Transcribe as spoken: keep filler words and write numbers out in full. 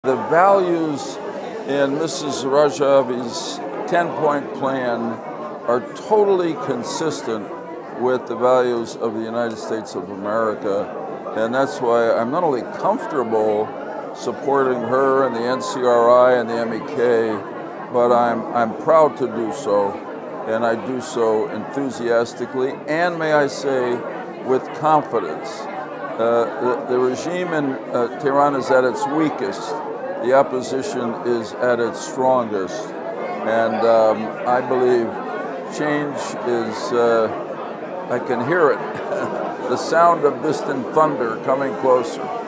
The values in Missus Rajavi's ten-point plan are totally consistent with the values of the United States of America, and that's why I'm not only comfortable supporting her and the N C R I and the M E K, but I'm, I'm proud to do so, and I do so enthusiastically, and may I say, with confidence. Uh, the, the regime in uh, Tehran is at its weakest. The opposition is at its strongest, and um, I believe change is, uh, I can hear it, the sound of distant thunder coming closer.